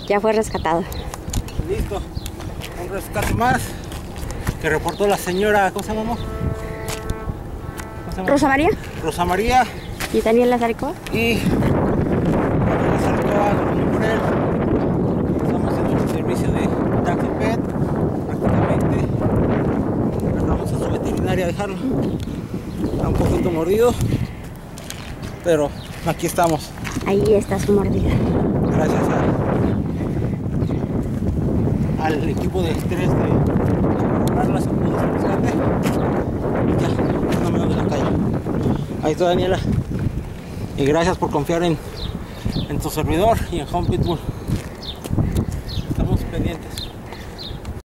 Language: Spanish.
Ya fue rescatado. Listo. Un rescate más que reportó la señora, ¿cómo se llama? Rosa María. Rosa María. Y Daniel Lazarico. Y Lazarico, por él. Estamos haciendo el servicio de Taxi Pet. Prácticamente vamos a su veterinaria a dejarlo. Está un poquito mordido, pero aquí estamos. Ahí está su mordida. Gracias al equipo de estrés de lograrla, se pudo hacer rescate. Ya, no me voy de la calle. Ahí está Daniela. Y gracias por confiar en tu servidor y en Home Pitbull.